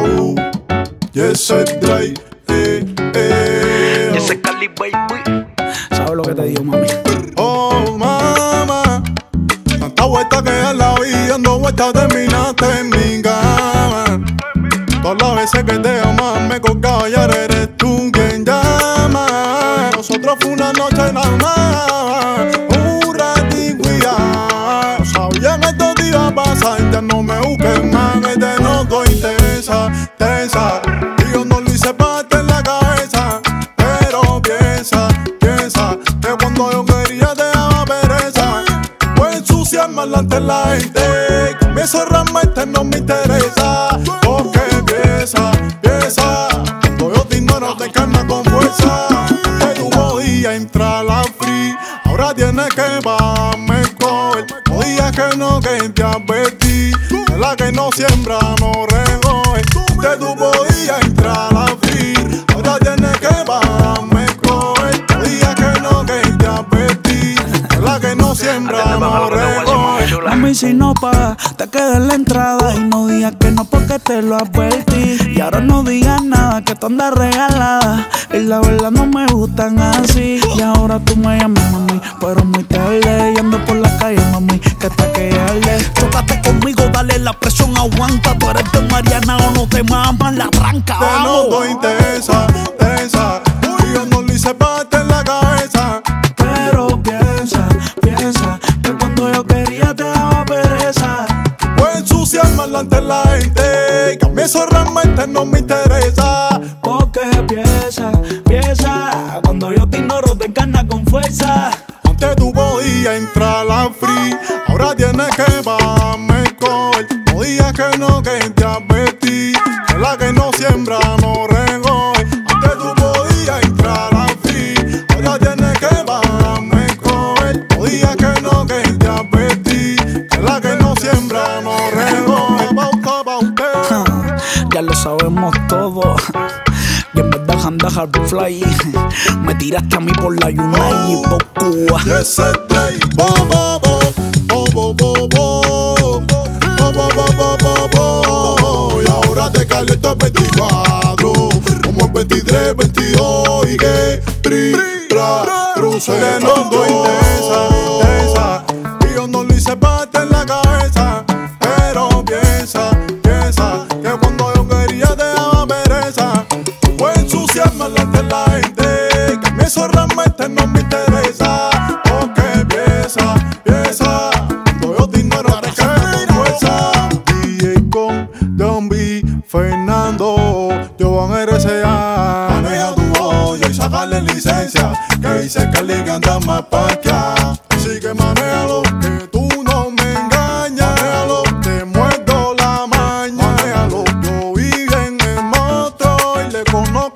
Oh, yes, it's Dre. Ese Cali, baby. ¿Sabes lo que te digo, mami? Oh, mamá, tanta vuelta que a la vida dando vueltas terminaste en mi cama. Todas las veces que te amas me colgaba y ahora eres tú quien llama. Nosotros fue una noche nada más, un ratito y ya. No sabía que esto te iba a pasar, ya no me busques más, que te noto intensa, tensa. Y yo no lo hice parte en la cabeza, pero piensa que cuando yo quería te daba pereza. Voy a ensuciarme delante de la gente, que me realmente no me interesa. Porque piensa, cuando yo te ignoro te encarna con fuerza. Que tu podías entrar a la free, ahora tienes que bajarme el cover. Podías que no, que te advertí, que la que no siembra no recoge. Que tú podías entrar a la free, ahora tienes que bajarme el cover. Podías que no, que te advertí, que la que no siembra no recoge. Mami, si no pagas, te queda en la entrada. Y no digas que no porque te lo advertí. Y ahora no digas nada, que tú andas regalada. Y la verdad no me gustan así. Y ahora tú me llamas, mami, pero muy tarde. Y ando por la calle, mami, que está que arde. Chócate conmigo, dale la presión, aguanta. Tú eres de Mariana o no te mamas la tranca. Te noto intensa, tensa. Y yo no lo hice parte en la cabeza. Pero piensa, que cuando yo quería te daba pereza. Voy a ensuciarme delante de la gente, que a mí eso realmente no me interesa. Porque piensa, cuando yo te ignoro te encarna con fuerza. Antes tú podías entrar a la free, ahora tienes que bajarme el cover. Podías que no, que te advertí, que la que no siembra no recoge. Antes tú podías entrar a la free, ahora tienes que bajarme el cover. Podías que no, que te advertí, que la que no siembra no recoge. Pauta pa' usted. Ya lo sabemos todo. Y en vez de anda hard fly, me tiraste a mí por la United y por Cuba. Yes, it's Dre. Bo, bo, bo, bo, bo, bo, bo. Bo, bo, bo, bo, bo, bo. Y ahora te caliento el 24, como el 23, 22. Y que cruce de noto intensa. Y yo no lo hice parte en la cabeza, pero piensa que cuando yo quería te daba pereza. Voy a ensuciarme delante de la gente, que a mí eso realmente no me interesa. Porque piensa, cuando yo te ignoro te cae con fuerza. DJ con Don B, Fernando, Jovan RCA. Maneja tu olla y sacarle licencia, que dice que le anda más pa' acá. Así que manéjalo, que tú no me engañas. Manéjalo, te muerdo la maña. Manéjalo, yo vivo en el monstruo y le conozco